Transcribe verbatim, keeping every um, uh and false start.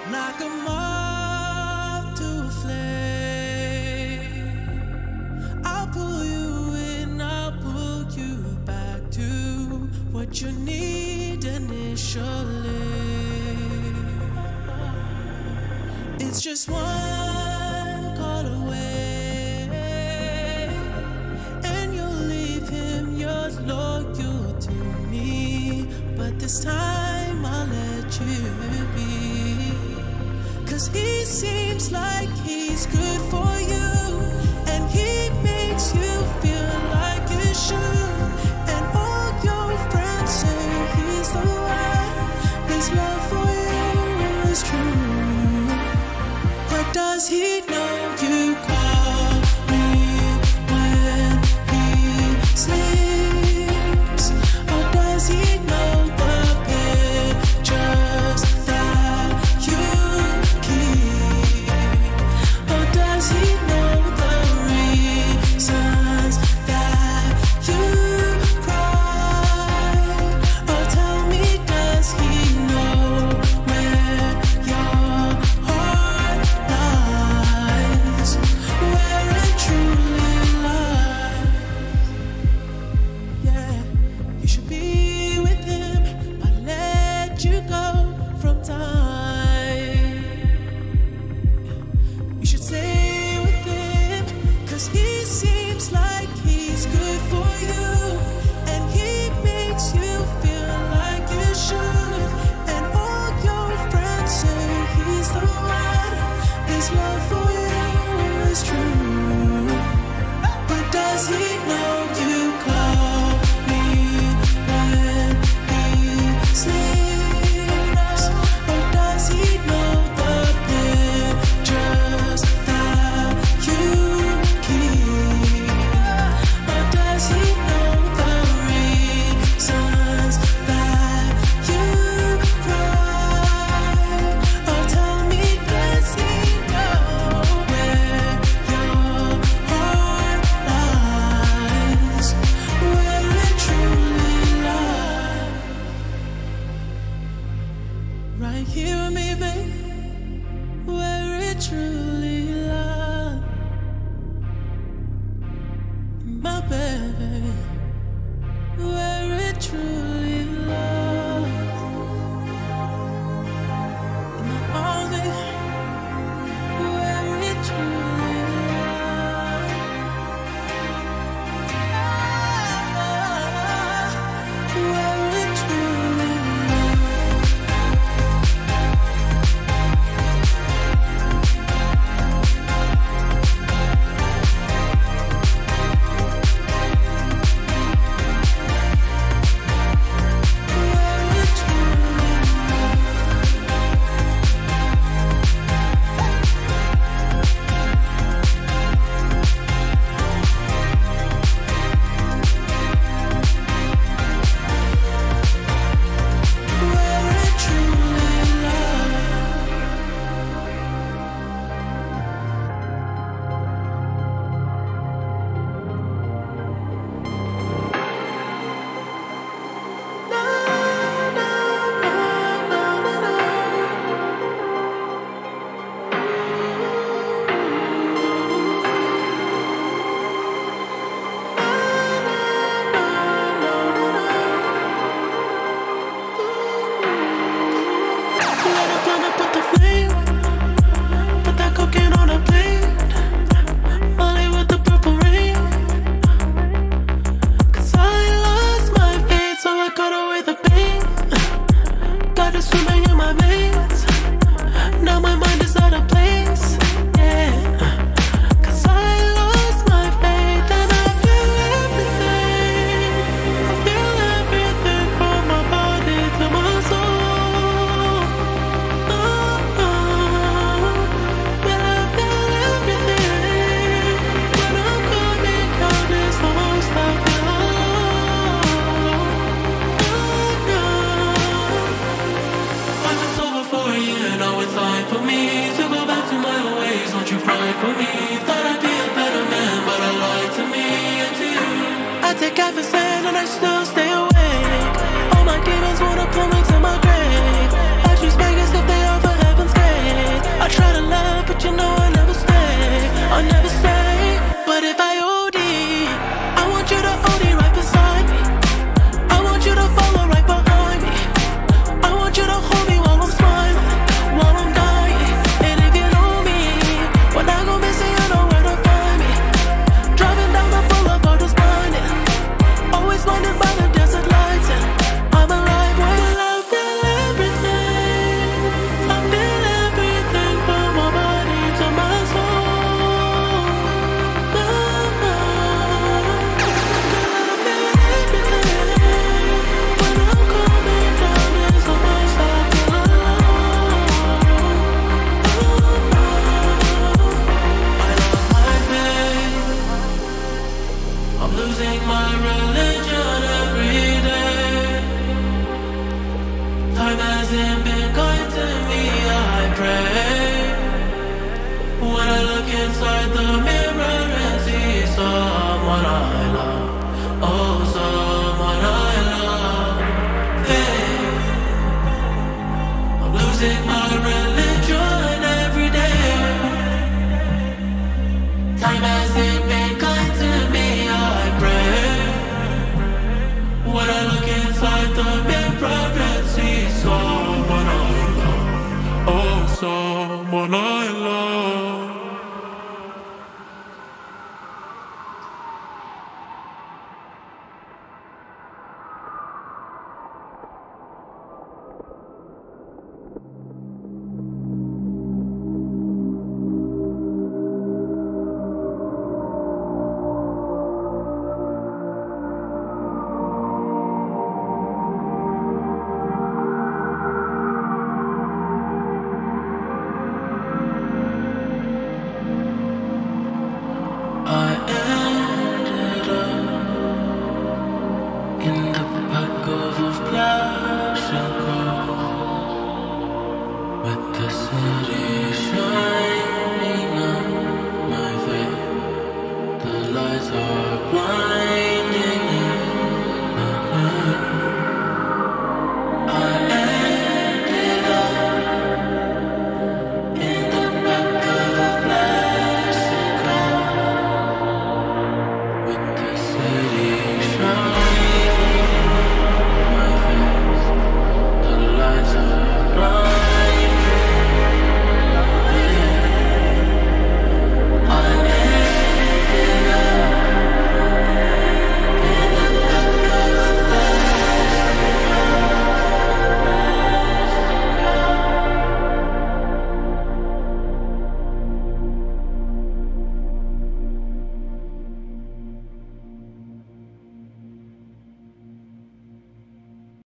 Like a moth to a flame, I'll pull you in, I'll pull you back to what you need initially. It's just one call away, and you'll leave him, you're loyal to me, but this time I'll let you be. Cause he seems like he's good for you, and he makes you feel like you should. And all your friends say he's the one, his love for you is true. But does he know you call me when he sleeps? Or does he know the pictures that you keep? Or does he know the reasons that you cry? Or tell me, does he know where your heart lies? Where it truly lies? Yeah, you should be with him. I let you go from time. You should stay with him, cause he seems like he's good for you, and he makes you feel like you should. And all your friends say he's the one, his love for you is true. But does he know you call me when he sleeps? Or does he know the pictures that you keep? Or does he know the reasons that you cry? Or tell me, does he know where your heart lies? Where it truly lies? Right here with me, babe, where it truly lies. My baby, where it truly lies. In my arms, babe, where it truly lies. Where it truly lies. take half a cent and I still stay awake. All my demons wanna pull me to my grave. I choose Vegas if they offer heaven's gate. someone I love. With the city